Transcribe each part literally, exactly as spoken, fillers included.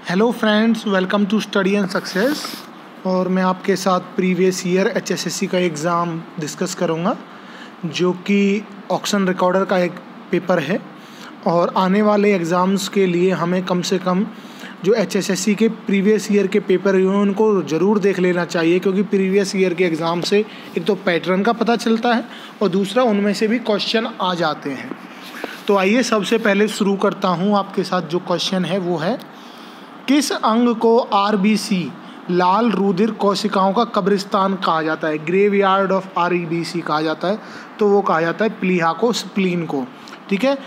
Hello friends, welcome to study and success. और मैं आपके साथ previous year H S S C का एग्ज़ाम डिस्कस करूंगा, जो कि ऑक्शन रिकॉर्डर का एक पेपर है। और आने वाले एग्ज़ाम्स के लिए हमें कम से कम जो एच एस एस सी के प्रीवियस ईयर के पेपर हैं उनको ज़रूर देख लेना चाहिए, क्योंकि प्रीवियस ईयर के एग्ज़ाम से एक तो पैटर्न का पता चलता है और दूसरा उनमें से भी क्वेश्चन आ जाते हैं। तो आइए सबसे पहले शुरू करता हूँ। आपके साथ जो क्वेश्चन है वो है, किस अंग को आर बी सी लाल रुधिर कोशिकाओं का कब्रिस्तान कहा जाता है? Graveyard of R E B C कहा जाता है। तो वो कहा जाता है प्लीहा को, स्प्लीन को। ठीक है।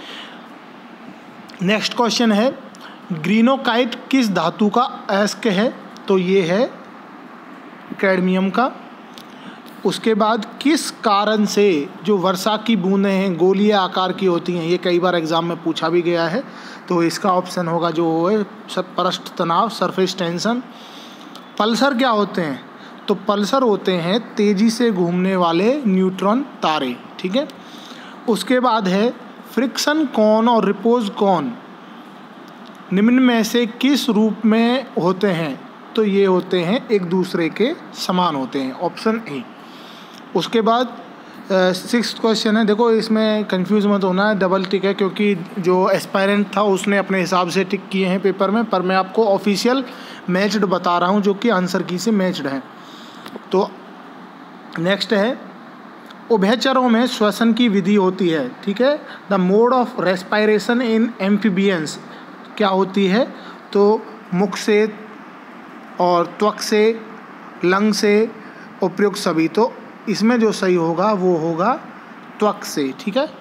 नेक्स्ट क्वेश्चन है, ग्रीनोकाइट किस धातु का अयस्क है? तो ये है कैडमियम का। उसके बाद किस कारण से जो वर्षा की बूंदें हैं गोलीय आकार की होती हैं? ये कई बार एग्जाम में पूछा भी गया है। तो इसका ऑप्शन होगा जो है पृष्ठ तनाव, सरफेस टेंशन। पल्सर क्या होते हैं? तो पल्सर होते हैं तेजी से घूमने वाले न्यूट्रॉन तारे। ठीक है। उसके बाद है फ्रिक्शन कोण और रिपोज कोण निम्न में से किस रूप में होते हैं? तो ये होते हैं एक दूसरे के समान होते हैं, ऑप्शन ए। उसके बाद सिक्स्थ क्वेश्चन है, देखो इसमें कंफ्यूज मत होना है, डबल टिक है, क्योंकि जो एस्पायरेंट था उसने अपने हिसाब से टिक किए हैं पेपर में, पर मैं आपको ऑफिशियल मैच्ड बता रहा हूँ जो कि आंसर की से मैच्ड है। तो नेक्स्ट है, उभयचरों में श्वसन की विधि होती है। ठीक है। The mode of respiration in amphibians क्या होती है? तो मुख से और त्वक से, लंग से, उपयुक्त सभी। तो इसमें जो सही होगा वो होगा त्वक से। ठीक है।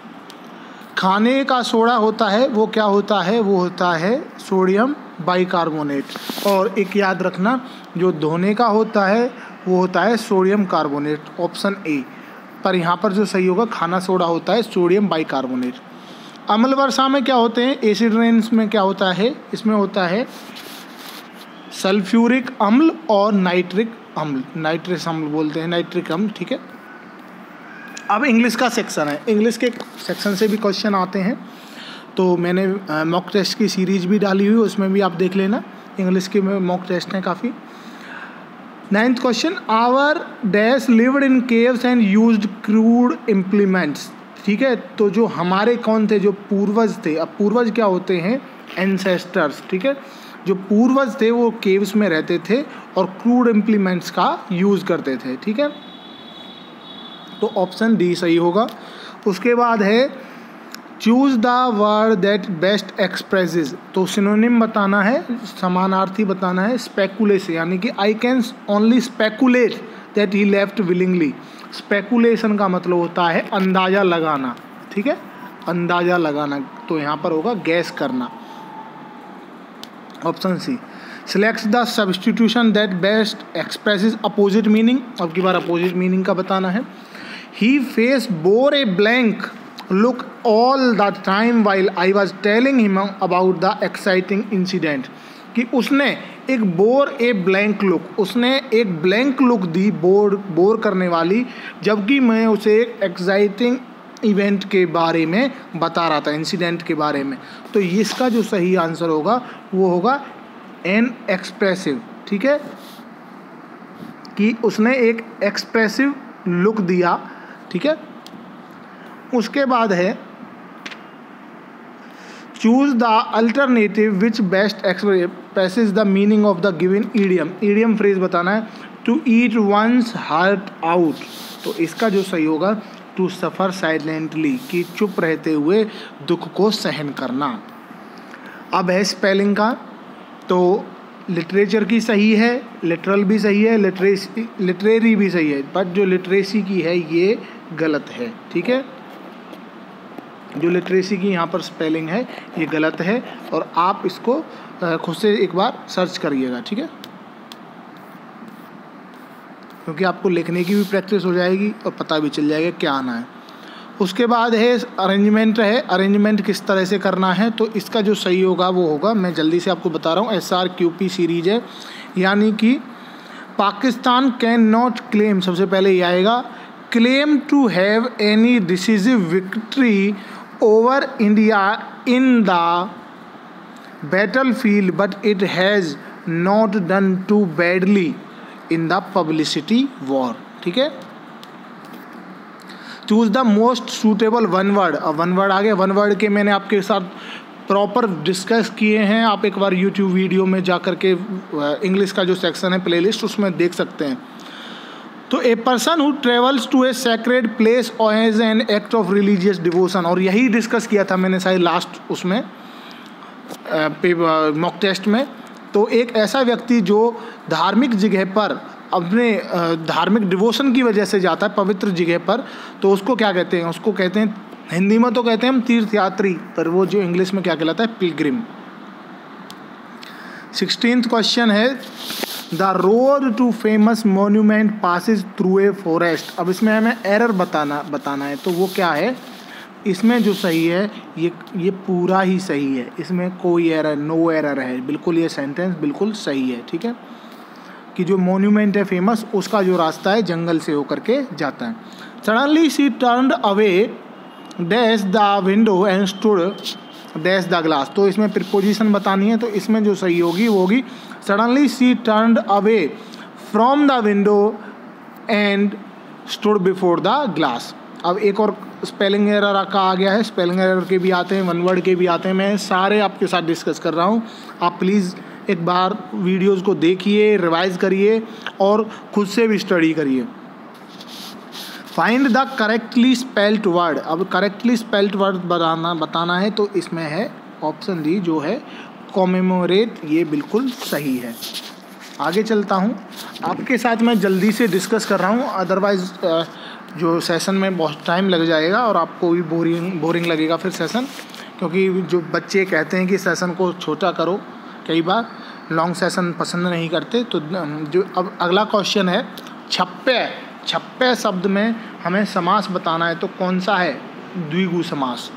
खाने का सोडा होता है वो क्या होता है? वो होता है सोडियम बाइकार्बोनेट। और एक याद रखना, जो धोने का होता है वो होता है सोडियम कार्बोनेट, ऑप्शन ए। पर यहाँ पर जो सही होगा खाना सोडा होता है सोडियम बाइकार्बोनेट। अम्ल वर्षा में क्या होते हैं? एसिड रेन्स में क्या होता है? इसमें होता है सल्फ्यूरिक अम्ल और नाइट्रिक अम्ल, नाइट्रस अम्ल बोलते हैं, नाइट्रिक अम्ल। ठीक है। अब इंग्लिश का सेक्शन है। इंग्लिश के सेक्शन से भी क्वेश्चन आते हैं। तो मैंने मॉक टेस्ट की सीरीज भी डाली हुई, उसमें भी आप देख लेना। इंग्लिश के में मॉक टेस्ट हैं काफ़ी। Ninth question, our dash lived in caves and used crude implements. ठीक है। तो जो हमारे कौन थे? जो पूर्वज थे। अब पूर्वज क्या होते हैं? एंसेस्टर्स। ठीक है। जो पूर्वज थे वो केव्स में रहते थे और क्रूड इम्प्लीमेंट्स का यूज़ करते थे। ठीक है। तो ऑप्शन डी सही होगा। उसके बाद है, choose the word that best expresses. तो सिनोनिम बताना है, समानार्थी बताना है। स्पेकुलेशन, यानी कि I can only speculate that he left willingly. Speculation का मतलब होता है अंदाज़ा लगाना। ठीक है। अंदाज़ा लगाना। तो यहाँ पर होगा गैस करना, option C. Select the substitution that best expresses opposite meaning. अब की बार अपोजिट मीनिंग का बताना है। He face bore a blank look all the time while I was telling him about the exciting incident. कि उसने एक बोर ए ब्लैंक लुक, उसने एक ब्लैंक लुक दी, बोर बोर करने वाली, जबकि मैं उसे एक एक्साइटिंग इवेंट के बारे में बता रहा था, इंसिडेंट के बारे में। तो इसका जो सही आंसर होगा वो होगा एन एक्सप्रेसिव। ठीक है। कि उसने एक एक्सप्रेसिव लुक दिया। ठीक है। उसके बाद है, choose the alternative which best expresses the meaning of the given idiom. Idiom phrase बताना है, to eat one's heart out. तो इसका जो सही होगा टू सफ़र साइलेंटली, कि चुप रहते हुए दुख को सहन करना। अब है स्पेलिंग का। तो लिटरेचर की सही है, लिटरल भी सही है, लिटरेसी लिटरेरी भी सही है, बट जो लिटरेसी की है ये गलत है। ठीक है। जो लिटरेसी की यहाँ पर स्पेलिंग है ये गलत है, और आप इसको खुद से एक बार सर्च करिएगा। ठीक है। क्योंकि आपको लिखने की भी प्रैक्टिस हो जाएगी और पता भी चल जाएगा क्या आना है। उसके बाद है अरेंजमेंट है। अरेंजमेंट किस तरह से करना है? तो इसका जो सही होगा वो होगा, मैं जल्दी से आपको बता रहा हूँ, S R Q P series है। यानी कि पाकिस्तान कैन नॉट क्लेम, सबसे पहले ये आएगा, claim to have any decisive victory over India in the battle field but it has not done too badly in the publicity war. ठीक है, choose the most suitable one word. अब one word आ गया, one word के मैंने आपके साथ proper discuss किए हैं, आप एक बार यूट्यूब वीडियो में जा कर के इंग्लिश का जो सेक्शन है प्लेलिस्ट उसमें देख सकते हैं। तो a person who travels to a sacred place as an act of religious devotion, और यही डिस्कस किया था मैंने शायद लास्ट उसमें मॉक टेस्ट में। तो एक ऐसा व्यक्ति जो धार्मिक जगह पर अपने धार्मिक डिवोशन की वजह से जाता है पवित्र जगह पर, तो उसको क्या कहते हैं, उसको कहते हैं हिंदी में तो कहते हैं हम तीर्थयात्री, पर वो जो इंग्लिश में क्या कहलाता है, पिलग्रिम। सिक्सटीन्थ क्वेश्चन है the road to famous monument passes through a forest. अब इसमें हमें एरर बताना बताना है, तो वो क्या है, इसमें जो सही है ये ये पूरा ही सही है, इसमें कोई एरर, नो एरर है, बिल्कुल ये सेंटेंस बिल्कुल सही है। ठीक है, कि जो मोन्यूमेंट है फेमस उसका जो रास्ता है जंगल से होकर के जाता है। Suddenly she turned away dash the window and stood dash the glass. तो इसमें प्रीपोजिशन बतानी है, तो इसमें जो सही होगी वो होगी suddenly she turned away from the window and stood before the glass. अब एक और स्पेलिंग एरर का आ गया है, स्पेलिंग एरर के भी आते हैं, वन वर्ड के भी आते हैं, मैं सारे आपके साथ डिस्कस कर रहा हूँ। आप प्लीज़ एक बार वीडियोस को देखिए, रिवाइज करिए और खुद से भी स्टडी करिए। Find the correctly spelled word. अब करेक्टली स्पेल्ड वर्ड बताना बताना है, तो इसमें है ऑप्शन डी जो है कॉमेमोरेट, ये बिल्कुल सही है। आगे चलता हूँ, आपके साथ मैं जल्दी से डिस्कस कर रहा हूँ, अदरवाइज जो सेशन में बहुत टाइम लग जाएगा और आपको भी बोरिंग बोरिंग लगेगा फिर सेशन, क्योंकि जो बच्चे कहते हैं कि सेशन को छोटा करो, कई बार लॉन्ग सेशन पसंद नहीं करते। तो जो अब अगला क्वेश्चन है छप्पे। छप्पे शब्द में हमें समास बताना है, तो कौन सा है, द्विगु समास।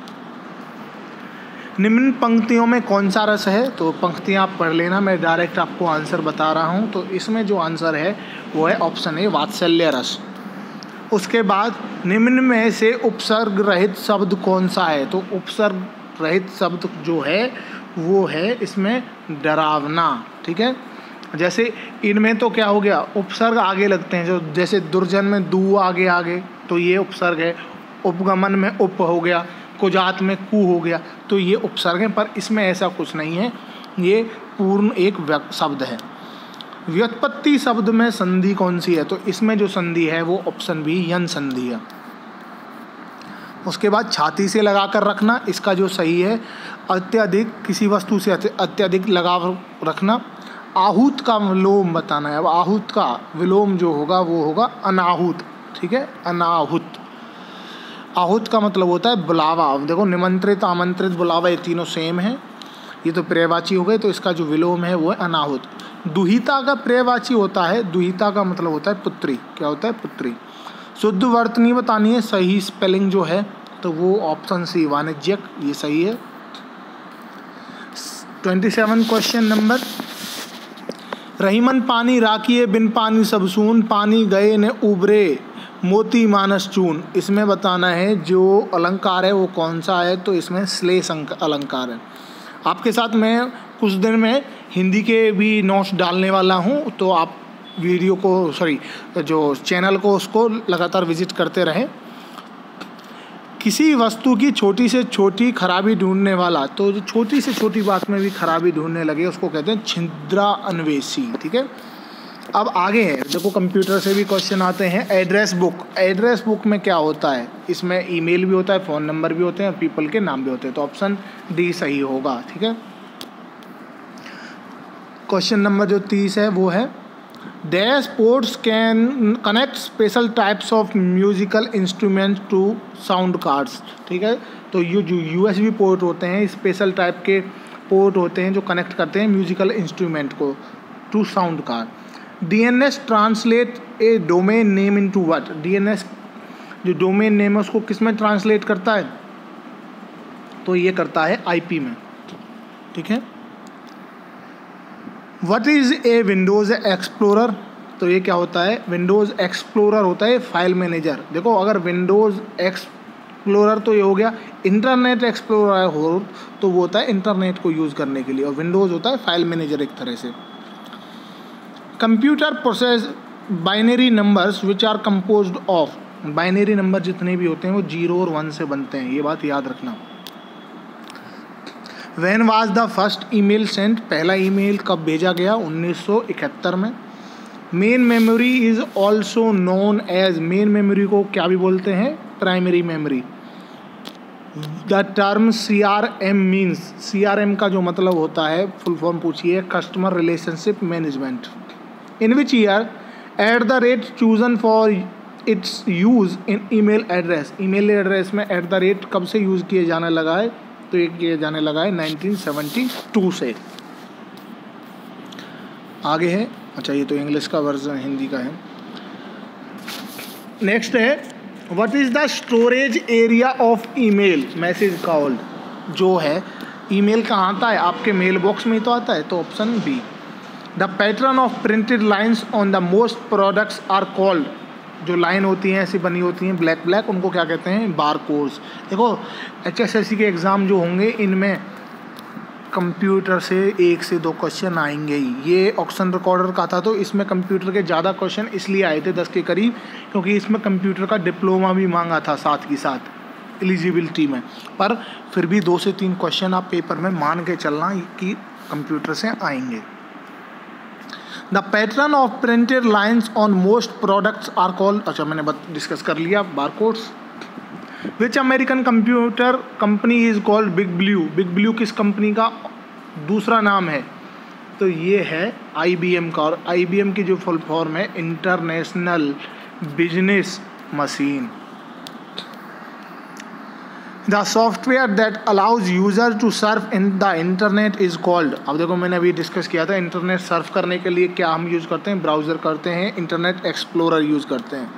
निम्न पंक्तियों में कौन सा रस है, तो पंक्तियाँ आप पढ़ लेना, मैं डायरेक्ट आपको आंसर बता रहा हूँ। तो इसमें जो आंसर है वो है ऑप्शन ए वात्सल्य रस। उसके बाद निम्न में से उपसर्ग रहित शब्द कौन सा है, तो उपसर्ग रहित शब्द जो है वो है इसमें डरावना। ठीक है, जैसे इनमें तो क्या हो गया, उपसर्ग आगे लगते हैं, जो जैसे दुर्जन में दू आगे आगे, तो ये उपसर्ग है। उपगमन में उप हो गया, कुजात में कु हो गया, तो ये उपसर्ग है, पर इसमें ऐसा कुछ नहीं है, ये पूर्ण एक व्यक्त शब्द है। व्युत्पत्ति शब्द में संधि कौन सी है, तो इसमें जो संधि है वो ऑप्शन बी यन संधि है। उसके बाद छाती से लगा कर रखना, इसका जो सही है अत्यधिक, किसी वस्तु से अत्यधिक लगाव रखना। आहूत का विलोम बताना है, अब आहूत का विलोम जो होगा वो होगा अनाहूत। ठीक है, अनाहूत। आहूत का मतलब होता है बुलावा। अब देखो निमंत्रित, आमंत्रित, बुलावा, ये तीनों सेम है, ये तो पर्यायवाची हो गए, तो इसका जो विलोम है वो है अनाहूत। दुहिता का पर्यायवाची होता है, दुहिता का मतलब होता है पुत्री। क्या होता है, पुत्री। शुद्ध वर्तनी बतानी है, सही स्पेलिंग जो है तो वो ऑप्शन सी वाणिज्यक, ये सही है। ट्वेंटी सेवन क्वेश्चन नंबर, रहीमन पानी राखिए बिन पानी सब सून, पानी गए ने उबरे मोती मानस चून। इसमें बताना है जो अलंकार है वो कौन सा है, तो इसमें श्लेष अलंकार है। आपके साथ मैं कुछ दिन में हिंदी के भी नोट्स डालने वाला हूँ, तो आप वीडियो को सॉरी जो चैनल को उसको लगातार विजिट करते रहें। किसी वस्तु की छोटी से छोटी खराबी ढूंढने वाला, तो जो छोटी से छोटी बात में भी खराबी ढूंढने लगे उसको कहते हैं छिद्रा अन्वेषी। ठीक है, अब आगे है, देखो कंप्यूटर से भी क्वेश्चन आते हैं। एड्रेस बुक, एड्रेस बुक में क्या होता है, इसमें ईमेल भी होता है, फ़ोन नंबर भी होते हैं, पीपल के नाम भी होते हैं, तो ऑप्शन डी सही होगा। ठीक है, क्वेश्चन नंबर जो तीस है वो है dash ports can connect special types of musical instrument to sound cards. ठीक है, तो ये जो यूएसबी पोर्ट होते हैं, स्पेशल टाइप के पोर्ट होते हैं जो कनेक्ट करते हैं म्यूजिकल इंस्ट्रूमेंट को to sound card. DNS translate a domain name into what, DNS जो डोमेन नेम है उसको किस में ट्रांसलेट करता है, तो ये करता है आईपी में। ठीक है, what is a Windows Explorer, तो ये क्या होता है, विंडोज़ एक्सप्लोरर होता है फाइल मैनेजर। देखो अगर विंडोज़ एक्स एक्सप्लोरर तो ये हो गया। इंटरनेट एक्सप्लोरर हो तो वो होता है इंटरनेट को यूज़ करने के लिए, और विंडोज़ होता है फाइल मैनेजर एक तरह से। Computer process binary numbers which are composed of, binary number जितने भी होते हैं वो जीरो और वन से बनते हैं, ये बात याद रखना। When was the first email sent, पहला ईमेल कब भेजा गया, उन्नीस सौ इकहत्तर में। Main memory is also known as, main memory को क्या भी बोलते हैं, primary memory. The term C R M means, C R M का जो मतलब होता है, फुल फॉर्म पूछिए, customer relationship management. In which year at the rate chosen for its use in email address, email address में eight the rate कब से use किए जाने लगा है, तो ये किए जाने लगा है नाइनटीन सेवेंटी टू से। आगे है, अच्छा ये तो इंग्लिश का वर्जन, हिंदी का है। नेक्स्ट है what is the storage area of email message called, जो है ईमेल कहाँ आता है, आपके मेल बॉक्स में ही तो आता है, तो option B. The pattern of printed lines on the most products are called, जो लाइन होती हैं ऐसी बनी होती हैं ब्लैक ब्लैक, उनको क्या कहते हैं, बार कोड्स। देखो एच एस एस सी के एग्ज़ाम जो होंगे इनमें कंप्यूटर से एक से दो क्वेश्चन आएंगे ही। ये ऑक्शन रिकॉर्डर का था तो इसमें कंप्यूटर के ज़्यादा क्वेश्चन इसलिए आए थे, दस के करीब, क्योंकि इसमें कंप्यूटर का डिप्लोमा भी मांगा था साथ की साथ एलिजिबिलिटी में। पर फिर भी दो से तीन क्वेश्चन आप पेपर में मान के चलना कि कंप्यूटर से आएंगे। The pattern of printed lines on most products are called, अच्छा मैंने डिस्कस कर लिया, barcodes. Which American computer company is called big blue, big blue किस कंपनी का दूसरा नाम है, तो ये है आई बी एम का, और आई बी एम की जो फुल फॉर्म है international business machine. The software that allows user to surf in the internet is called, अब देखो मैंने अभी डिस्कस किया था, इंटरनेट सर्फ करने के लिए क्या हम यूज़ करते हैं, ब्राउज़र करते हैं, इंटरनेट एक्सप्लोरर यूज़ करते हैं।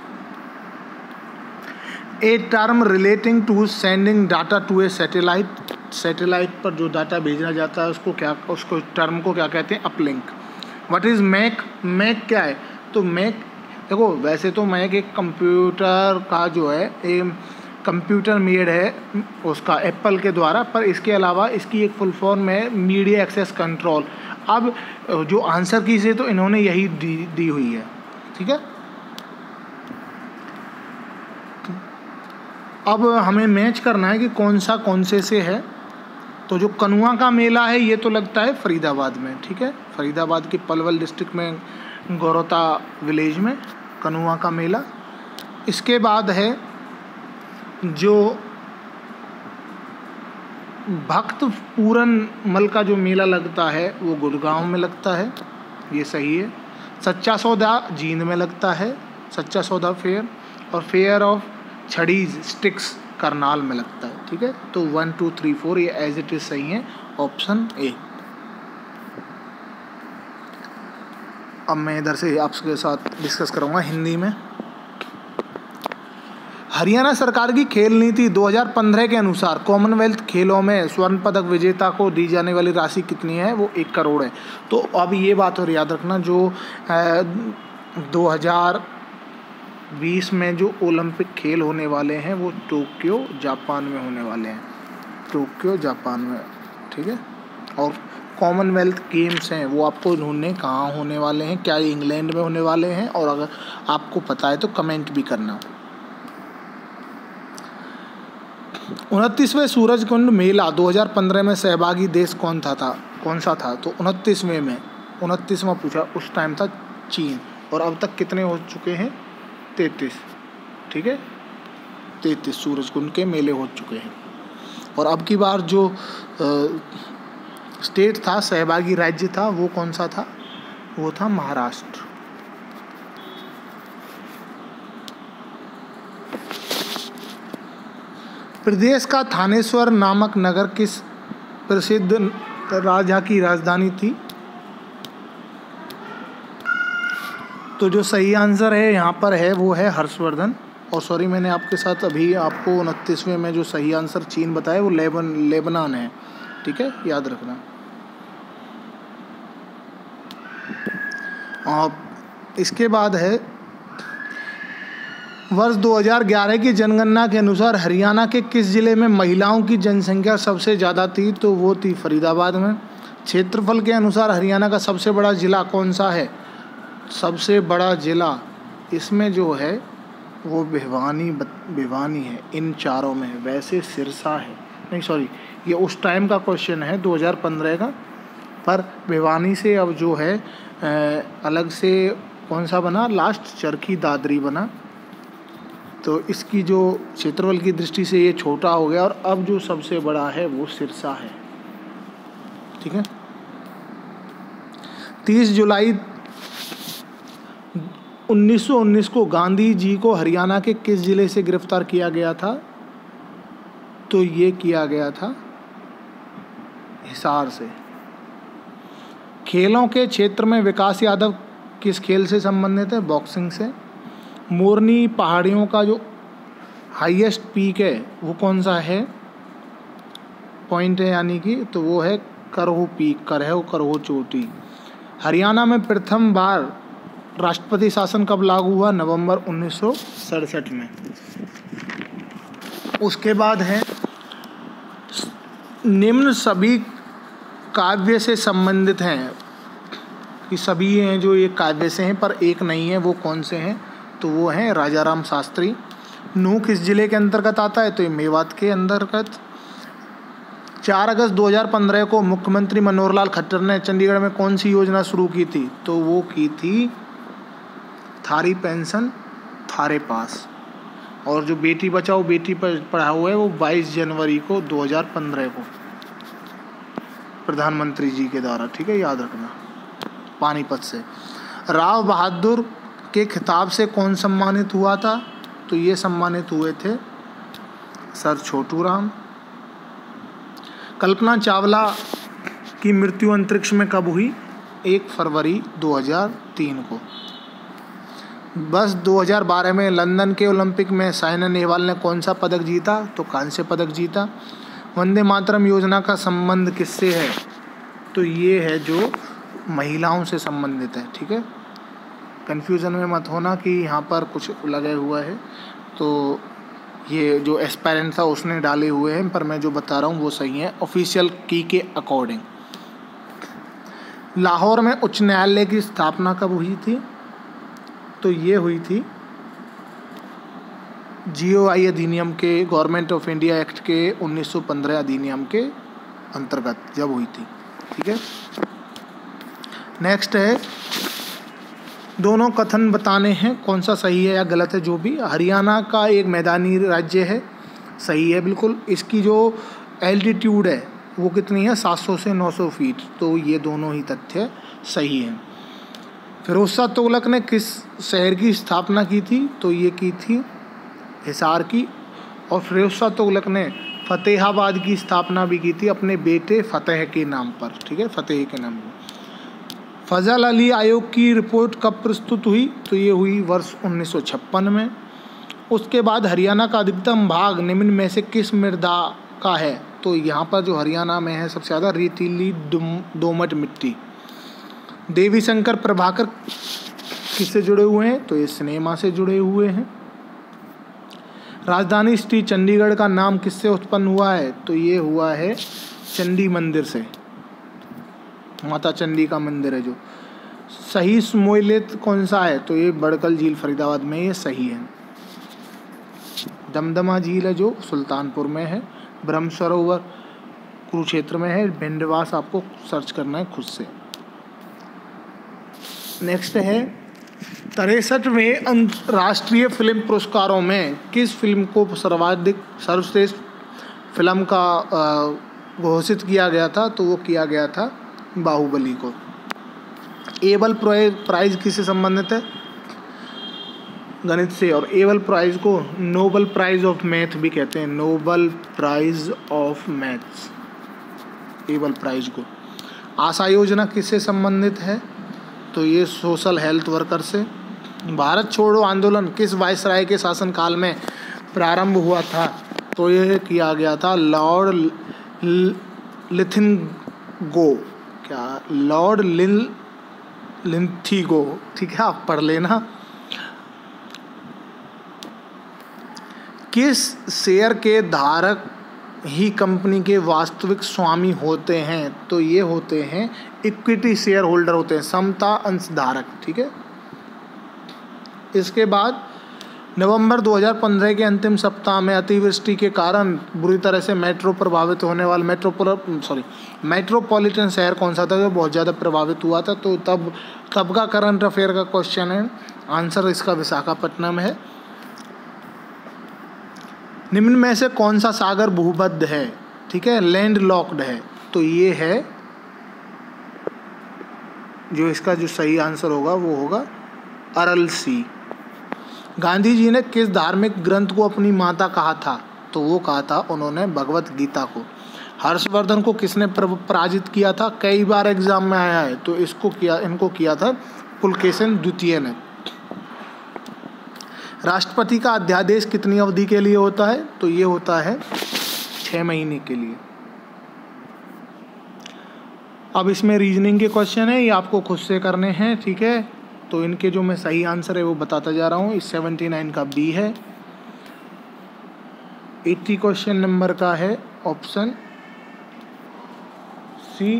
A term relating to sending data to a satellite, satellite पर जो डाटा भेजना जाता है उसको क्या, उसको टर्म को क्या कहते हैं, uplink. What is MAC, MAC क्या है, तो मैक देखो वैसे तो मैक एक कंप्यूटर का जो है एक कंप्यूटर मेड है उसका एप्पल के द्वारा, पर इसके अलावा इसकी एक फुल फॉर्म है मीडिया एक्सेस कंट्रोल। अब जो आंसर की से तो इन्होंने यही दी दी हुई है, ठीक है। अब हमें मैच करना है कि कौन सा कौन से से है, तो जो कनुआ का मेला है ये तो लगता है फरीदाबाद में, ठीक है, फरीदाबाद के पलवल डिस्ट्रिक्ट में गौरता विलेज में कनुआ का मेला। इसके बाद है जो भक्त पूरन मल का जो मेला लगता है वो गुड़गांव में लगता है, ये सही है। सच्चा सौदा जींद में लगता है, सच्चा सौदा फेयर, और फेयर ऑफ छड़ीज स्टिक्स करनाल में लगता है, ठीक है। तो वन टू थ्री फोर ये एज इट इज सही है, ऑप्शन ए। अब मैं इधर से आपके साथ डिस्कस करूँगा हिंदी में। हरियाणा सरकार की खेल नीति दो हज़ार पंद्रह के अनुसार कॉमनवेल्थ खेलों में स्वर्ण पदक विजेता को दी जाने वाली राशि कितनी है, वो एक करोड़ है। तो अब ये बात और याद रखना, जो दो हज़ार बीस में जो ओलंपिक खेल होने वाले हैं वो टोक्यो जापान में होने वाले हैं, टोक्यो जापान में, ठीक है। और कॉमनवेल्थ गेम्स हैं वो आपको ढूंढने कहाँ होने वाले हैं, क्या ये इंग्लैंड में होने वाले हैं, और अगर आपको पता है तो कमेंट भी करना। उनतीसवें सूरजकुंड मेला दो हज़ार पंद्रह में सहभागी देश कौन था था कौन सा था, तो उनतीसवें में उनतीसवां पूछा, उस टाइम था चीन। और अब तक कितने हो चुके हैं, तैंतीस, ठीक है, तैंतीस सूरजकुंड के मेले हो चुके हैं। और अब की बार जो आ, स्टेट था, सहभागी राज्य था, वो कौन सा था, वो था महाराष्ट्र। प्रदेश का थानेश्वर नामक नगर किस प्रसिद्ध राजा की राजधानी थी, तो जो सही आंसर है यहाँ पर है वो है हर्षवर्धन। और सॉरी मैंने आपके साथ अभी आपको उनतीसवें में जो सही आंसर चीन बताया वो लेबन लेबनान है, ठीक है, याद रखना। और इसके बाद है वर्ष दो हज़ार ग्यारह की जनगणना के अनुसार हरियाणा के किस जिले में महिलाओं की जनसंख्या सबसे ज़्यादा थी? तो वो थी फरीदाबाद में। क्षेत्रफल के अनुसार हरियाणा का सबसे बड़ा जिला कौन सा है? सबसे बड़ा जिला इसमें जो है वो भिवानी भिवानी है, इन चारों में। वैसे सिरसा है, नहीं सॉरी, ये उस टाइम का क्वेश्चन है दो हज़ार पंद्रह का, पर भिवानी से अब जो है ए, अलग से कौन सा बना लास्ट? चरखी दादरी बना। तो इसकी जो क्षेत्रफल की दृष्टि से ये छोटा हो गया, और अब जो सबसे बड़ा है वो सिरसा है। ठीक है। तीस जुलाई उन्नीस सौ उन्नीस को गांधी जी को हरियाणा के किस जिले से गिरफ्तार किया गया था? तो ये किया गया था हिसार से। खेलों के क्षेत्र में विकास यादव किस खेल से संबंधित है? बॉक्सिंग से। मोरनी पहाड़ियों का जो हाईएस्ट पीक है वो कौन सा है? पॉइंट है यानी कि, तो वो है करहु पीक, करहु करहु चोटी। हरियाणा में प्रथम बार राष्ट्रपति शासन कब लागू हुआ? नवंबर उन्नीस सौ सड़सठ में। उसके बाद है निम्न सभी काव्य से संबंधित हैं, कि सभी हैं जो ये काव्य से हैं पर एक नहीं है, वो कौन से हैं? तो वो हैं राजाराम शास्त्री। नूह किस जिले के अंतर्गत आता है? तो ये मेवात के अंतर्गत। चार अगस्त दो हज़ार पंद्रह को मुख्यमंत्री मनोहर लाल खट्टर ने चंडीगढ़ में कौन सी योजना शुरू की थी? तो वो की थी थारी पेंशन थारे पास। और जो बेटी बचाओ बेटी पढ़ाओ है वो बाईस जनवरी को दो हज़ार पंद्रह को प्रधानमंत्री जी के द्वारा, ठीक है, याद रखना, पानीपत से। राव बहादुर के खिताब से कौन सम्मानित हुआ था? तो ये सम्मानित हुए थे सर छोटू राम। कल्पना चावला की मृत्यु अंतरिक्ष में कब हुई? एक फरवरी दो हज़ार तीन को। बस दो हज़ार बारह में लंदन के ओलंपिक में साइना नेहवाल ने कौन सा पदक जीता? तो कांस्य पदक जीता। वंदे मातरम योजना का संबंध किससे है? तो ये है जो महिलाओं से संबंधित है। ठीक है, कन्फ्यूज़न में मत होना कि यहाँ पर कुछ लगे हुआ है, तो ये जो एस्पायरेंट था उसने डाले हुए हैं, पर मैं जो बता रहा हूँ वो सही है ऑफिशियल की के अकॉर्डिंग। लाहौर में उच्च न्यायालय की स्थापना कब हुई थी? तो ये हुई थी जीओआई अधिनियम के, गवर्नमेंट ऑफ इंडिया एक्ट के उन्नीस सौ पंद्रह अधिनियम के अंतर्गत जब हुई थी। ठीक है, नेक्स्ट है, दोनों कथन बताने हैं कौन सा सही है या गलत है। जो भी, हरियाणा का एक मैदानी राज्य है, सही है बिल्कुल। इसकी जो एल्टीट्यूड है वो कितनी है? सात सौ से नौ सौ फीट। तो ये दोनों ही तथ्य सही हैं। फिरोज शाह तुगलक ने किस शहर की स्थापना की थी? तो ये की थी हिसार की। और फिरोज शाह तुगलक ने फतेहाबाद की स्थापना भी की थी अपने बेटे फतेह के नाम पर। ठीक है, फतेह के नाम पर। फजल अली आयोग की रिपोर्ट कब प्रस्तुत हुई? तो ये हुई वर्ष उन्नीस सौ छप्पन में। उसके बाद हरियाणा का अधिकतम भाग निम्न में से किस मृदा का है? तो यहाँ पर जो हरियाणा में है सबसे ज़्यादा रेतीली दोमट मिट्टी। देवी शंकर प्रभाकर किससे जुड़े हुए हैं? तो ये सिनेमा से जुड़े हुए हैं। राजधानी सिटी चंडीगढ़ का नाम किससे उत्पन्न हुआ है? तो ये हुआ है चंडी मंदिर से, माता चंडी का मंदिर है जो। सही स्मोइलेत कौन सा है? तो ये बड़कल झील फरीदाबाद में, ये सही है। दमदमा झील है जो सुल्तानपुर में है। ब्रह्म सरोवर कुरुक्षेत्र में है। भिंडवास आपको सर्च करना है खुद से। नेक्स्ट है, तिरसठवें अंतर्राष्ट्रीय फिल्म पुरस्कारों में किस फिल्म को सर्वाधिक सर्वश्रेष्ठ फिल्म का घोषित किया गया था? तो वो किया गया था बाहुबली को। एबल प्राइज किससे संबंधित है? गणित से। और एबल प्राइज को नोबल प्राइज ऑफ मैथ भी कहते हैं, Nobel prize of maths, Abel prize को। आशा योजना किससे संबंधित है? तो ये सोशल हेल्थ वर्कर से। भारत छोड़ो आंदोलन किस वायसराय के शासनकाल में प्रारंभ हुआ था? तो ये किया गया था लॉर्ड लिथिंगो, क्या लॉर्ड लिन लिंथिगो। ठीक है, आप पढ़ लेना। किस शेयर के धारक ही कंपनी के वास्तविक स्वामी होते हैं? तो ये होते हैं इक्विटी शेयर होल्डर होते हैं, समता अंशधारक। ठीक है। इसके बाद नवंबर दो हज़ार पंद्रह के अंतिम सप्ताह में अतिवृष्टि के कारण बुरी तरह से मेट्रो प्रभावित होने वाला मेट्रोपोल सॉरी मेट्रोपॉलिटन शहर कौन सा था जो बहुत ज़्यादा प्रभावित हुआ था? तो तब तब का करंट अफेयर का क्वेश्चन है। आंसर इसका विशाखापट्टनम है। निम्न में से कौन सा सागर भूबद्ध है? ठीक है, लैंड लॉक्ड है। तो ये है जो इसका जो सही आंसर होगा वो होगा अरल सी। गांधी जी ने किस धार्मिक ग्रंथ को अपनी माता कहा था? तो वो कहा था उन्होंने भगवत गीता को। हर्षवर्धन को किसने पराजित किया था? कई बार एग्जाम में आया है। तो इसको किया इनको किया था पुलकेशिन द्वितीय ने। राष्ट्रपति का अध्यादेश कितनी अवधि के लिए होता है? तो ये होता है छः महीने के लिए। अब इसमें रीजनिंग के क्वेश्चन है, ये आपको खुद से करने हैं। ठीक है, तो इनके जो मैं सही आंसर है वो बताता जा रहा हूँ। इस सेवेंटी नाइन का बी है। एट्टी क्वेश्चन नंबर का है option C.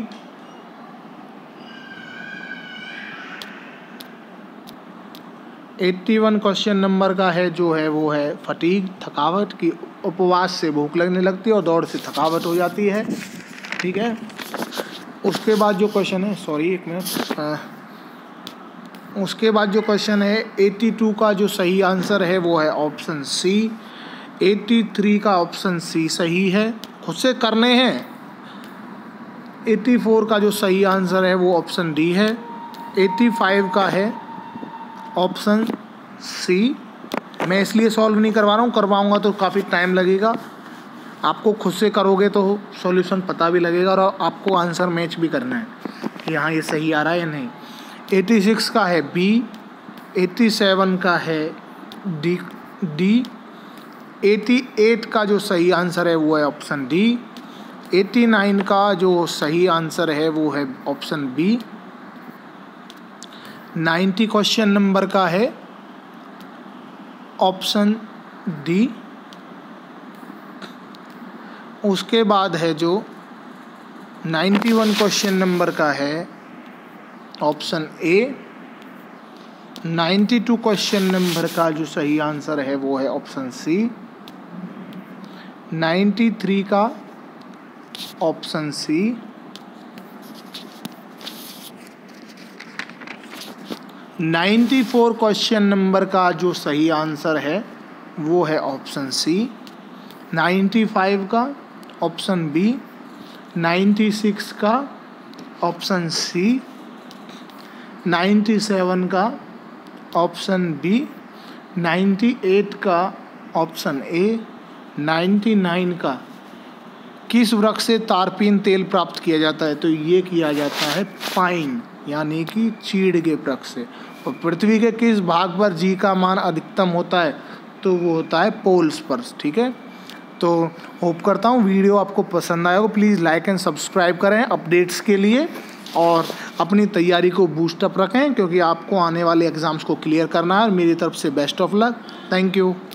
Eighty one question number का है जो है वो है फटीग, थकावट की। उपवास से भूख लगने लगती है और दौड़ से थकावट हो जाती है। ठीक है। उसके बाद जो क्वेश्चन है सॉरी एक मिनट उसके बाद जो क्वेश्चन है बयासी का जो सही आंसर है वो है ऑप्शन सी। तिरासी का ऑप्शन सी सही है, खुद से करने हैं। चौरासी का जो सही आंसर है वो ऑप्शन डी है। पचासी का है ऑप्शन सी। मैं इसलिए सॉल्व नहीं करवा रहा हूँ, करवाऊँगा तो काफ़ी टाइम लगेगा। आपको खुद से करोगे तो सॉल्यूशन पता भी लगेगा और आपको आंसर मैच भी करना है कि हाँ ये सही आ रहा है या नहीं। छियासी का है बी। सत्तासी का है डी डी अट्ठासी का जो सही आंसर है वो है ऑप्शन डी। नवासी का जो सही आंसर है वो है ऑप्शन बी। नब्बे क्वेश्चन नंबर का है ऑप्शन डी। उसके बाद है जो इक्यानवे क्वेश्चन नंबर का है ऑप्शन ए। बानवे क्वेश्चन नंबर का जो सही आंसर है वो है ऑप्शन सी। तिरानवे का ऑप्शन सी। चौरानवे क्वेश्चन नंबर का जो सही आंसर है वो है ऑप्शन सी। पचानवे का ऑप्शन बी। छियानवे का ऑप्शन सी। सत्तानवे का ऑप्शन बी। अट्ठानवे का ऑप्शन ए। निन्यानवे का किस वृक्ष से तारपीन तेल प्राप्त किया जाता है? तो ये किया जाता है पाइन यानी कि चीड़ के वृक्ष से। और पृथ्वी के किस भाग पर जी का मान अधिकतम होता है? तो वो होता है पोल्स पर। ठीक है, तो होप करता हूँ वीडियो आपको पसंद आया हो। प्लीज़ लाइक एंड सब्सक्राइब करें अपडेट्स के लिए और अपनी तैयारी को बूस्टअप रखें क्योंकि आपको आने वाले एग्ज़ाम्स को क्लियर करना है। मेरी तरफ से best of luck. Thank you.